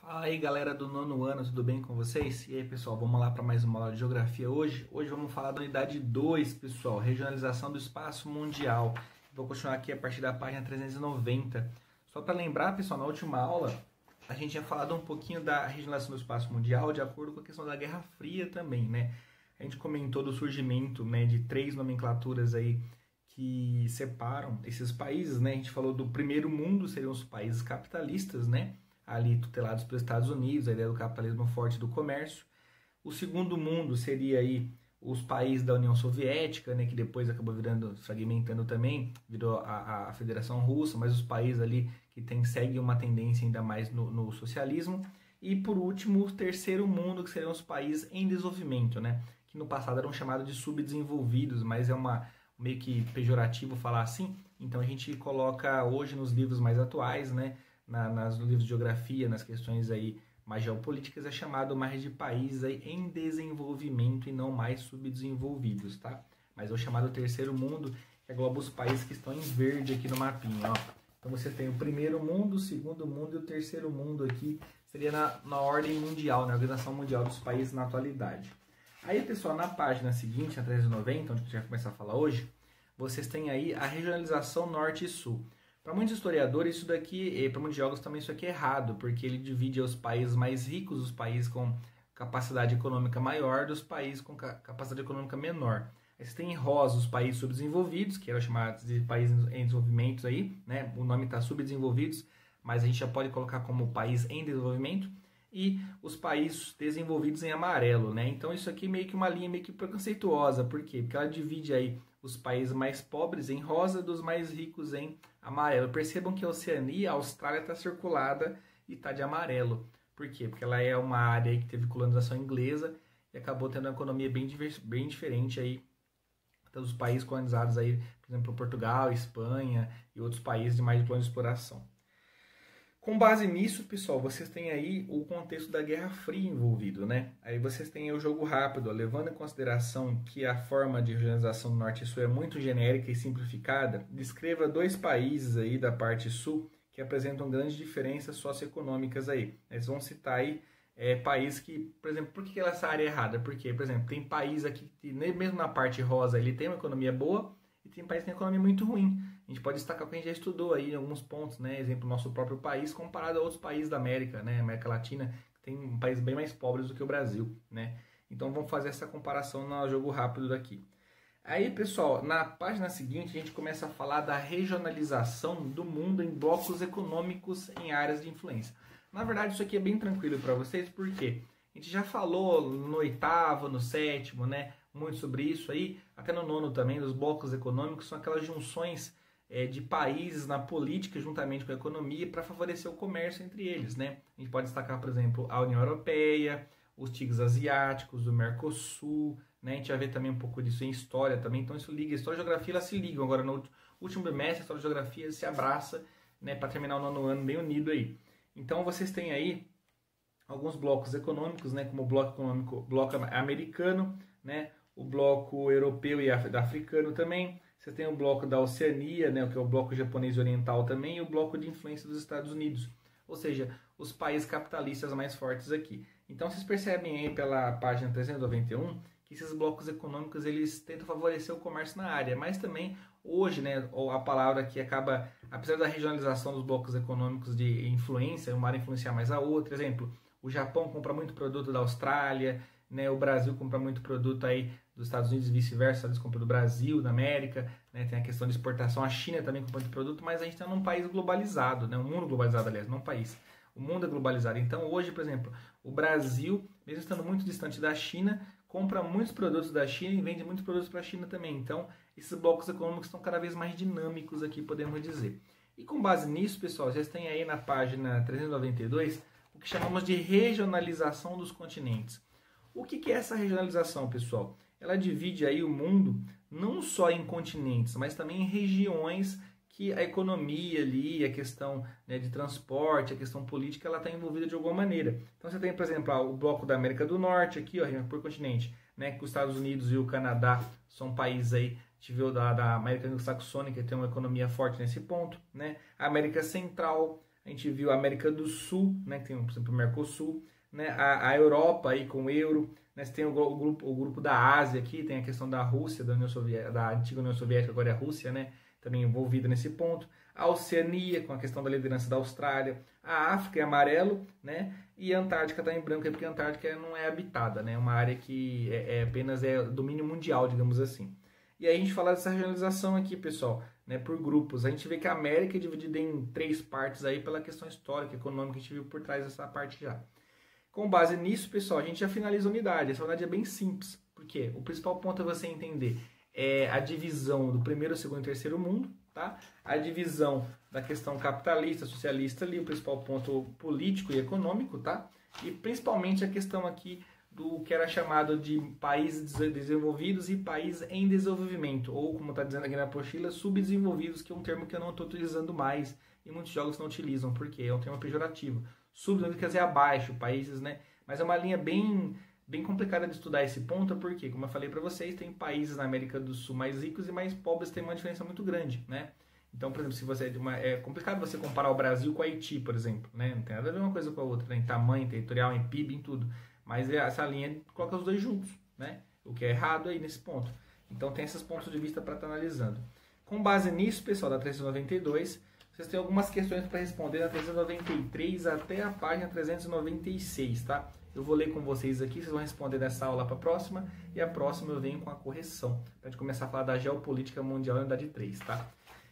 Fala aí galera do nono ano, tudo bem com vocês? E aí pessoal, vamos lá para mais uma aula de geografia hoje. Hoje vamos falar da unidade 2, pessoal, regionalização do espaço mundial. Vou continuar aqui a partir da página 390. Só para lembrar, pessoal, na última aula a gente tinha falado um pouquinho da regionalização do espaço mundial de acordo com a questão da Guerra Fria também, né? A gente comentou do surgimento, né, de três nomenclaturas aí que separam esses países, né? A gente falou do primeiro mundo, seriam os países capitalistas, né? Ali tutelados pelos Estados Unidos, a ideia do capitalismo forte do comércio. O segundo mundo seria aí os países da União Soviética, né, que depois acabou virando, fragmentando também, virou a Federação Russa, mas os países ali que seguem uma tendência ainda mais no socialismo. E por último, o terceiro mundo, que seriam os países em desenvolvimento, né, que no passado eram chamados de subdesenvolvidos, mas é meio que pejorativo falar assim. Então a gente coloca hoje nos livros mais atuais, né, nos livros de geografia, nas questões aí mais geopolíticas, é chamado mais de países aí em desenvolvimento e não mais subdesenvolvidos, tá? Mas é o chamado terceiro mundo, que engloba os países que estão em verde aqui no mapinha, ó. Então você tem o primeiro mundo, o segundo mundo e o terceiro mundo aqui, seria na ordem mundial, na Organização Mundial dos Países na atualidade. Aí, pessoal, na página seguinte, a 390, onde a gente vai começar a falar hoje, vocês têm aí a regionalização norte e sul. Para muitos historiadores, isso daqui, para muitos geólogos também isso aqui é errado, porque ele divide os países mais ricos, os países com capacidade econômica maior, dos países com capacidade econômica menor. Aí você tem em rosa os países subdesenvolvidos, que eram chamados de países em desenvolvimento aí, né? O nome está subdesenvolvidos, mas a gente já pode colocar como país em desenvolvimento, e os países desenvolvidos em amarelo, né? Então isso aqui é meio que uma linha meio que preconceituosa, por quê? Porque ela divide aí os países mais pobres em rosa, dos mais ricos em amarelo. Percebam que a Oceania, a Austrália está circulada e está de amarelo. Por quê? Porque ela é uma área que teve colonização inglesa e acabou tendo uma economia bem diferente aí dos países colonizados aí, por exemplo, Portugal, Espanha e outros países de mais de plano de exploração. Com base nisso, pessoal, vocês têm aí o contexto da Guerra Fria envolvido, né? Aí vocês têm o jogo rápido, ó, levando em consideração que a forma de regionalização do Norte e Sul é muito genérica e simplificada, descreva dois países aí da parte sul que apresentam grandes diferenças socioeconômicas aí. Eles vão citar aí países que, por exemplo, por que essa área é errada? Porque, por exemplo, tem país aqui que, mesmo na parte rosa, ele tem uma economia boa e tem país que tem uma economia muito ruim. A gente pode destacar o que a gente já estudou aí em alguns pontos, né? Exemplo, nosso próprio país comparado a outros países da América, né? América Latina, que tem um país bem mais pobres do que o Brasil, né? Então vamos fazer essa comparação no jogo rápido daqui. Aí, pessoal, na página seguinte a gente começa a falar da regionalização do mundo em blocos econômicos em áreas de influência. Na verdade, isso aqui é bem tranquilo para vocês, porque a gente já falou no oitavo, no sétimo, né? Muito sobre isso aí, até no nono também, dos blocos econômicos, são aquelas junções de países na política juntamente com a economia para favorecer o comércio entre eles, né? A gente pode destacar, por exemplo, a União Europeia, os tigres asiáticos, o Mercosul, né? A gente vai ver também um pouco disso em história também, então isso liga, história e geografia elas se ligam. Agora no último bimestre a história e geografia se abraça, né, para terminar o nono ano bem unido aí. Então vocês têm aí alguns blocos econômicos, né, como o bloco econômico, bloco americano, né, o bloco europeu e africano também. Você tem o bloco da Oceania, né, que é o bloco japonês e oriental também, e o bloco de influência dos Estados Unidos, ou seja, os países capitalistas mais fortes aqui. Então vocês percebem aí pela página 391 que esses blocos econômicos eles tentam favorecer o comércio na área, mas também hoje, né, a palavra que acaba, apesar da regionalização dos blocos econômicos de influência, uma área influenciar mais a outra, exemplo, o Japão compra muito produto da Austrália, né, o Brasil compra muito produto aí dos Estados Unidos e vice-versa, eles compram do Brasil, da América, né, tem a questão de exportação, a China também compra muito produto, mas a gente está num país globalizado, né, um mundo globalizado, aliás, não um país, o mundo é globalizado. Então hoje, por exemplo, o Brasil, mesmo estando muito distante da China, compra muitos produtos da China e vende muitos produtos para a China também. Então esses blocos econômicos estão cada vez mais dinâmicos aqui, podemos dizer. E com base nisso, pessoal, vocês têm aí na página 392 o que chamamos de regionalização dos continentes. O que é essa regionalização, pessoal? Ela divide aí o mundo não só em continentes, mas também em regiões que a economia ali, a questão, né, de transporte, a questão política, ela está envolvida de alguma maneira. Então você tem, por exemplo, o bloco da América do Norte, aqui, ó, por continente, né, que os Estados Unidos e o Canadá são países aí, da América Anglo-Saxônica, que tem uma economia forte nesse ponto, né? A América Central, a gente viu a América do Sul, né, que tem, por exemplo, o Mercosul, né, a Europa aí com o euro, né, você tem o grupo da Ásia aqui, tem a questão da Rússia, da União Soviética, da antiga União Soviética, agora é a Rússia, né, também envolvida nesse ponto, a Oceania, com a questão da liderança da Austrália, a África é amarelo, né, e a Antártica está em branco, porque a Antártica não é habitada, né, é uma área que apenas domínio mundial, digamos assim. E aí a gente fala dessa regionalização aqui, pessoal, né, por grupos. A gente vê que a América é dividida em 3 partes aí pela questão histórica, econômica, a gente viu por trás dessa parte já. Com base nisso, pessoal, a gente já finaliza a unidade. Essa unidade é bem simples. Por quê? O principal ponto é você entender a divisão do primeiro, segundo e terceiro mundo, tá? A divisão da questão capitalista, socialista ali, o principal ponto político e econômico, tá? E principalmente a questão aqui do que era chamado de países desenvolvidos e países em desenvolvimento, ou como está dizendo aqui na apostila, subdesenvolvidos, que é um termo que eu não estou utilizando mais e muitos jogos não utilizam, porque é um termo pejorativo. Subdesenvolvido quer dizer abaixo, países, né? Mas é uma linha bem complicada de estudar esse ponto, porque, como eu falei para vocês, tem países na América do Sul mais ricos e mais pobres, tem uma diferença muito grande, né? Então, por exemplo, se você é complicado você comparar o Brasil com o Haiti, por exemplo, né? Não tem nada a ver uma coisa com a outra, né? Em tamanho, territorial, em PIB, em tudo. Mas essa linha coloca os dois juntos, né? O que é errado aí nesse ponto. Então tem esses pontos de vista para estar analisando. Com base nisso, pessoal, da 392, vocês têm algumas questões para responder da 393 até a página 396, tá? Eu vou ler com vocês aqui, vocês vão responder nessa aula para a próxima, e a próxima eu venho com a correção, para a gente começar a falar da geopolítica mundial unidade 3, tá?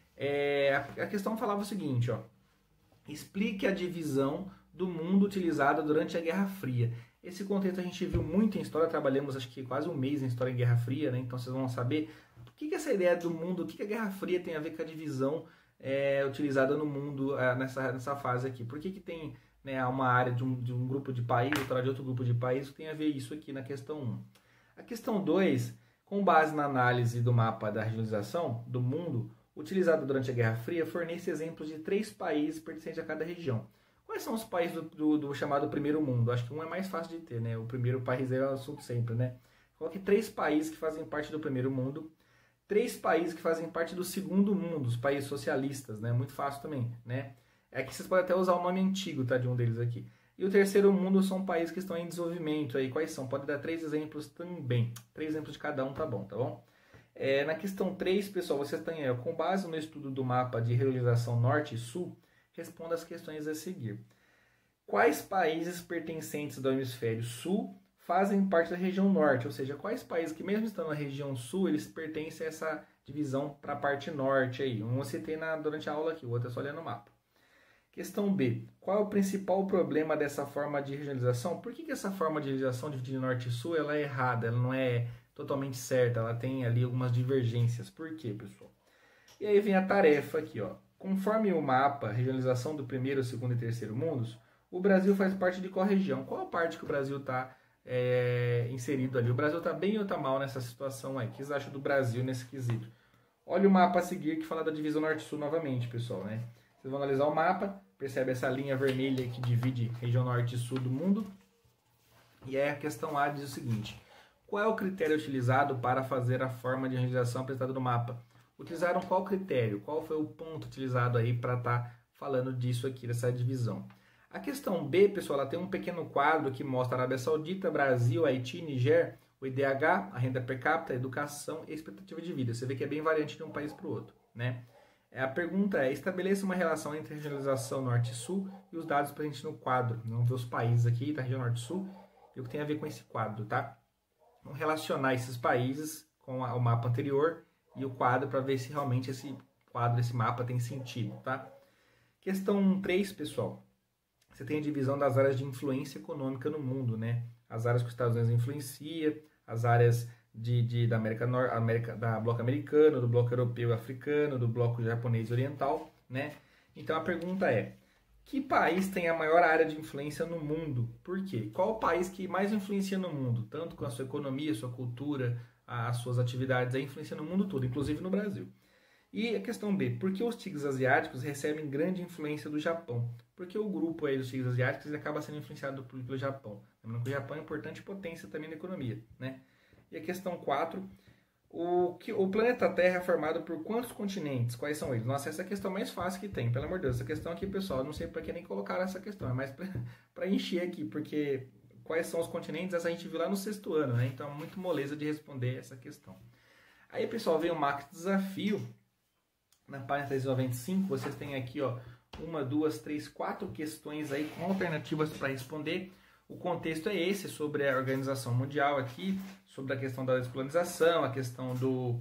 A questão falava o seguinte, ó. Explique a divisão do mundo utilizada durante a Guerra Fria. Esse contexto a gente viu muito em história, trabalhamos acho que quase um mês em história em Guerra Fria, né? Então vocês vão saber o que essa ideia do mundo, o que a Guerra Fria tem a ver com a divisão utilizada no mundo nessa fase aqui. Por que tem, né, uma área de um grupo de país, outra de outro grupo de país, que tem a ver isso aqui na questão 1. A questão 2, com base na análise do mapa da regionalização do mundo, utilizado durante a Guerra Fria, fornece exemplos de 3 países pertencentes a cada região. Quais são os países do chamado primeiro mundo? Acho que um é mais fácil de ter, né? O primeiro país é o assunto sempre, né? Coloque 3 países que fazem parte do primeiro mundo, 3 países que fazem parte do segundo mundo, os países socialistas, né? Muito fácil também, né? Aqui vocês podem até usar o nome antigo, tá? De um deles aqui. E o terceiro mundo são países que estão em desenvolvimento aí. Quais são? Pode dar 3 exemplos também. 3 exemplos de cada um, tá bom, tá bom? Na questão 3, pessoal, vocês têm, com base no estudo do mapa de regionalização norte e sul, responda as questões a seguir. Quais países pertencentes do hemisfério sul fazem parte da região norte? Ou seja, quais países que mesmo estando na região sul, eles pertencem a essa divisão para a parte norte aí? Um eu citei durante a aula aqui, o outro é só olhando o mapa. Questão B. Qual é o principal problema dessa forma de regionalização? Por que essa forma de regionalização dividida em norte e sul ela é errada? Ela não é totalmente certa, ela tem ali algumas divergências. Por quê, pessoal? E aí vem a tarefa aqui, ó. Conforme o mapa, regionalização do primeiro, segundo e terceiro mundos, o Brasil faz parte de qual região? Qual a parte que o Brasil está inserido ali? O Brasil está bem ou está mal nessa situação aí? O que vocês acham do Brasil nesse quesito? Olha o mapa a seguir que fala da divisão norte-sul novamente, pessoal, né? Vocês vão analisar o mapa, percebe essa linha vermelha que divide região norte e sul do mundo. E aí a questão A diz o seguinte: qual é o critério utilizado para fazer a forma de regionalização apresentada no mapa? Utilizaram qual critério? Qual foi o ponto utilizado aí para estar falando disso aqui, dessa divisão? A questão B, pessoal, ela tem um pequeno quadro que mostra a Arábia Saudita, Brasil, Haiti, Niger, o IDH, a renda per capita, a educação e a expectativa de vida. Você vê que é bem variante de um país para o outro, né? A pergunta é: estabeleça uma relação entre a regionalização norte e sul e os dados presentes no quadro. Vamos ver os países aqui, da região norte e sul, e o que tem a ver com esse quadro, tá? Vamos relacionar esses países com o mapa anterior e o quadro para ver se realmente esse quadro, esse mapa tem sentido, tá? Questão 3, pessoal. Você tem a divisão das áreas de influência econômica no mundo, né? As áreas que os Estados Unidos influencia, as áreas da América, da bloco americano, do bloco europeu e africano, do bloco japonês e oriental, né? Então a pergunta é: que país tem a maior área de influência no mundo? Por quê? Qual o país que mais influencia no mundo? Tanto com a sua economia, sua cultura, as suas atividades, influencia no mundo todo, inclusive no Brasil. E a questão B: por que os tigres asiáticos recebem grande influência do Japão? Porque o grupo aí dos tigres asiáticos acaba sendo influenciado pelo Japão. Lembrando que o Japão é uma importante potência também na economia, né? E a questão 4: O planeta Terra é formado por quantos continentes? Quais são eles? Nossa, essa é a questão mais fácil que tem, pelo amor de Deus. Essa questão aqui, pessoal, eu não sei para que nem colocaram essa questão, é mais para encher aqui, porque quais são os continentes, essa a gente viu lá no 6º ano, né? Então é muito moleza de responder essa questão. Aí, pessoal, vem o Max Desafio. Na página 395, vocês têm aqui, ó, 1, 2, 3, 4 questões aí com alternativas para responder. O contexto é esse, sobre a Organização Mundial aqui, sobre a questão da descolonização, a questão do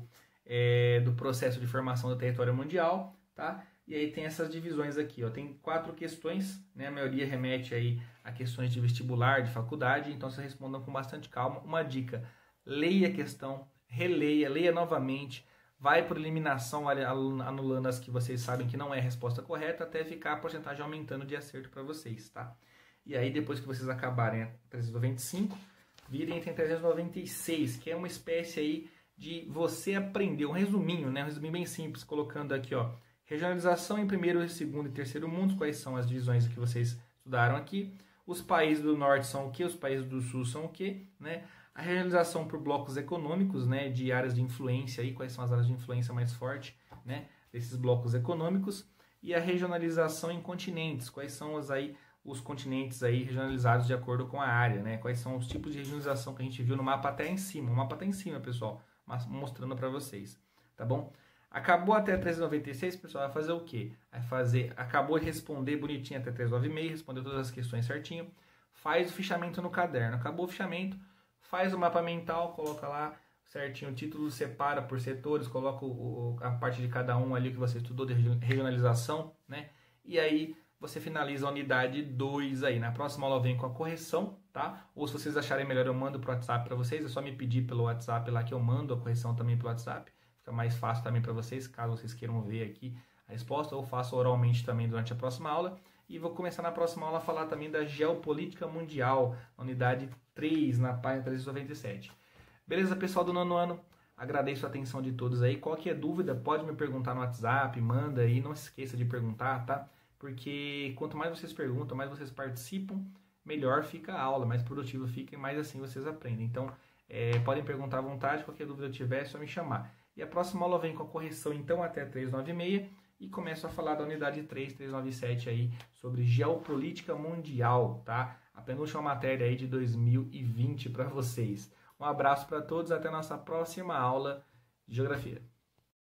processo de formação do território mundial, tá? E aí tem essas divisões aqui, ó, tem 4 questões, né? A maioria remete aí a questões de vestibular, de faculdade, então vocês respondam com bastante calma. Uma dica, leia a questão, releia, leia novamente, vai por eliminação, anulando as que vocês sabem que não é a resposta correta, até ficar a porcentagem aumentando de acerto para vocês, tá? E aí, depois que vocês acabarem a 395, virem entre 396, que é uma espécie aí de você aprender, um resuminho, né? Um resuminho bem simples, colocando aqui, ó, regionalização em primeiro, segundo e terceiro mundos, quais são as divisões que vocês estudaram aqui. Os países do norte são o quê? Os países do sul são o quê? Né? A regionalização por blocos econômicos, né? De áreas de influência, aí, quais são as áreas de influência mais fortes, né? Desses blocos econômicos. E a regionalização em continentes, quais são os continentes aí regionalizados de acordo com a área, né? Quais são os tipos de regionalização que a gente viu no mapa até em cima. O mapa está em cima, pessoal, mostrando para vocês, tá bom? Acabou até 396, pessoal, vai fazer o quê? Acabou de responder bonitinho até 396, respondeu todas as questões certinho, faz o fichamento no caderno. Acabou o fichamento, faz o mapa mental, coloca lá certinho o título, separa por setores, coloca a parte de cada um ali que você estudou de regionalização, né? E aí você finaliza a unidade 2 aí. Na próxima aula eu venho com a correção, tá? Ou se vocês acharem melhor, eu mando pro WhatsApp para vocês. É só me pedir pelo WhatsApp lá que eu mando a correção também pelo WhatsApp. Fica mais fácil também para vocês, caso vocês queiram ver aqui a resposta. Ou faço oralmente também durante a próxima aula. E vou começar na próxima aula a falar também da geopolítica mundial, na unidade 3, na página 397. Beleza, pessoal do 9º ano? Agradeço a atenção de todos aí. Qualquer dúvida, pode me perguntar no WhatsApp, manda aí. Não se esqueça de perguntar, tá? Porque quanto mais vocês perguntam, mais vocês participam, melhor fica a aula, mais produtivo fica e mais assim vocês aprendem. Então, podem perguntar à vontade, qualquer dúvida que tiver, é só me chamar. E a próxima aula vem com a correção, então, até 396 e começo a falar da unidade 3, 397 aí, sobre geopolítica mundial, tá? A penúltima matéria aí de 2020 para vocês. Um abraço para todos, até a nossa próxima aula de Geografia.